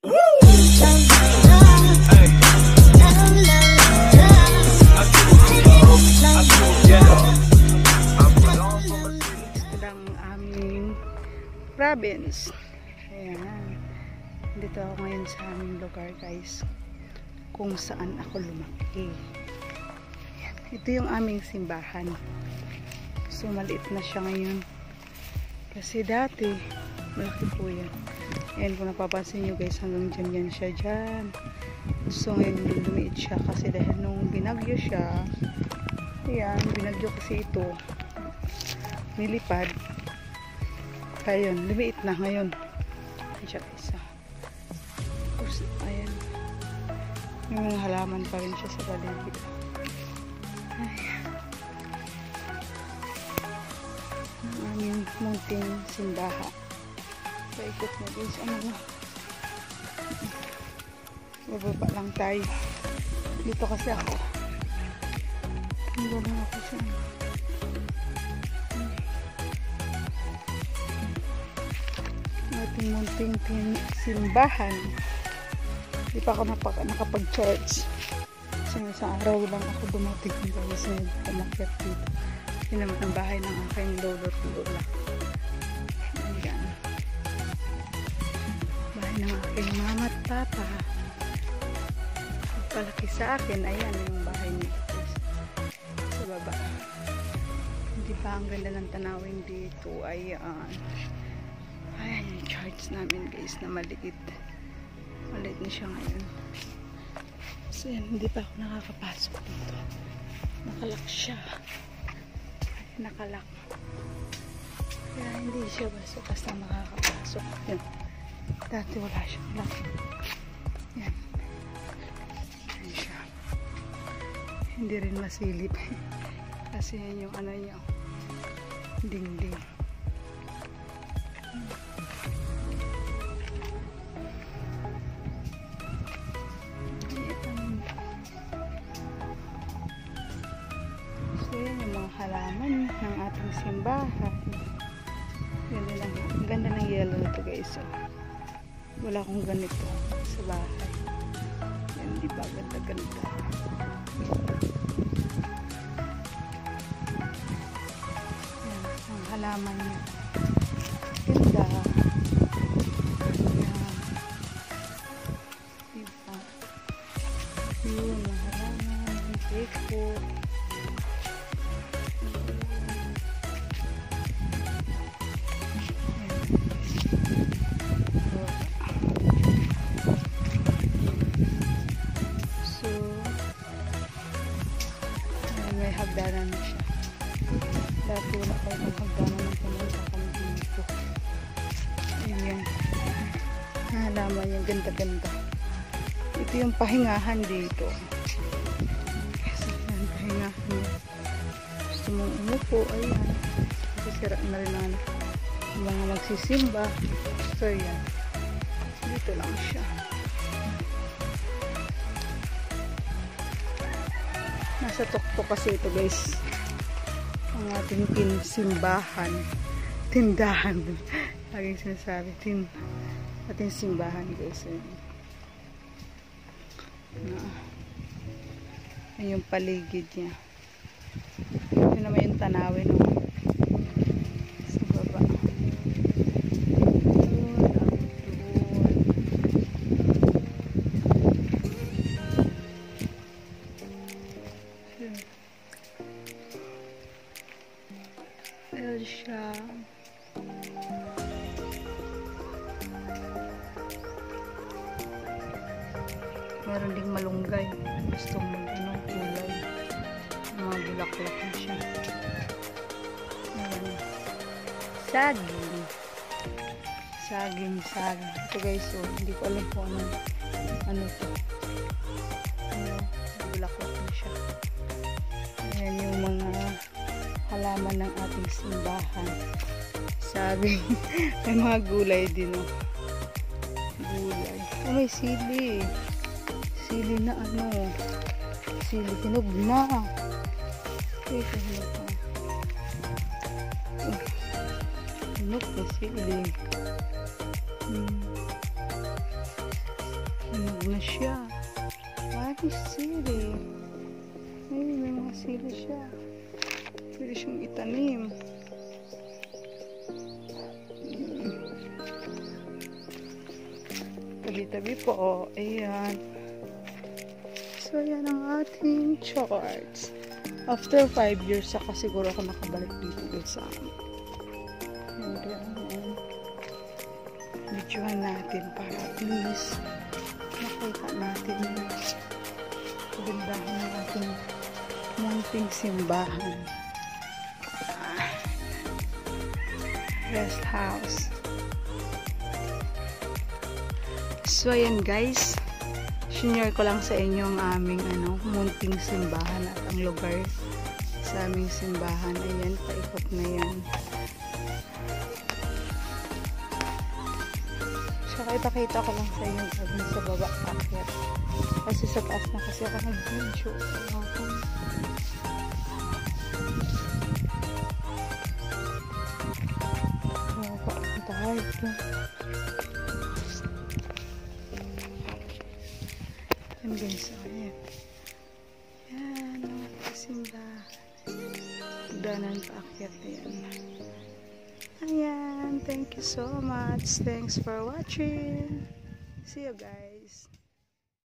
Province. Ayan. Dito ako ngayon sa aming lugar, guys. Kung saan ako lumaki. Ayan. Ito yung aming simbahan. So, maliit na siya ngayon. Kasi dati, malaki po yan. Ayan, kung napapansin nyo guys, hanggang dyan yan siya dyan. So, ngayon lumiit siya kasi dahil nung binagyo siya, ayan, binagyo kasi ito, nilipad. Kaya yun, lumiit na ngayon. Ayan siya guys. Tapos, ayan. Yung mga halaman pa rin siya sa paligid. Ayan. Ang aming munting simbaha. Paikot na guys. Ano ba? Bababa lang tayo. Dito kasi ako. Hindi lang ako siya. Ating munting simbahan. Hindi pa ako nakapag-church. Kasi sa araw lang ako dumating guys na pumakyat dito. Yun naman ang bahay ng aking lolo at lola. Ayan. Bahay ng aking mama at papa. Palaki sa akin. Ayan yung bahay nito guys. Sa baba. Hindi pa ang ganda ng tanawin dito. Ayan. Ayan yung church namin guys na maliit. Maliit na siya ngayon. So yan, hindi pa ako nakakapasok dito. Nakalak siya. Nakalak. Kaya hindi siya basta makakapasok. Yan. Dati wala siyang lock. Yan. Yan siya. Hindi rin masilip. Kasi yan yung ano niya. Dingding. Halaman ng ating simbahan. Ganda lang. Ang ganda ng yellow nito guys. So, wala akong ganito sa bahay. Yan, di ba? Ganda-ganda. Yan, ang halaman niya. Ganda. Yan. Diba? Yun, ang halaman. Ang teko. Hagdanan na siya. Dati wala kayo ng hagdanan ng pumunta kami dito. Ayan. Halaman yung ganda-ganda. Ito yung pahingahan dito. Kasi yan, pahingahan niya. Gusto mong umupo, ayan. Kasi sira na rin ang mga magsisimba. So, ayan. Dito lang siya. Nasa tuktok kasi ito guys. Ang ating simbahan. Tindahan. Laging sinasabi. Ating simbahan guys. Ayan yung paligid niya. Yun naman yung tanawin. Sa baba. Siya. Meron ding malunggay. Gusto mo kulay. Mga bulaklak na siya. Ayan. Saging. Saging. Ito guys, so, hindi ko alam kung ano ito. Bulaklak na siya. Ayan yung mga halaman ng ating simbahan. Sabi, may mga gulay din, oh. Gulay. Oh, may sili. Sili na ano. Sili hinog na. Ito hinog na. Hinog na sili. Hinog na siya. Ay, sili. Ay, may mga sili siya. Pwede siyang itanim. Tabi-tabi po. Ayan. So, yan ang ating charts. After 5 years, saka siguro ako nakabalik dito sa amin. And videohan natin para at least makita natin yung kagandahan ng ating munting simbahan. Rest house. So ayan guys, share ko lang sa inyo ang aming munting simbahan at ang lugar sa aming simbahan. Ayan, paikot na yan. Saka ipakita ko lang sa inyo sa baba akyat. Kasi sa taas na kasi ako nag-video. Yan guys, ayan. Yan, ang simbahan. Danan paakyat na yan. Ayan, thank you so much. Thanks for watching. See you guys.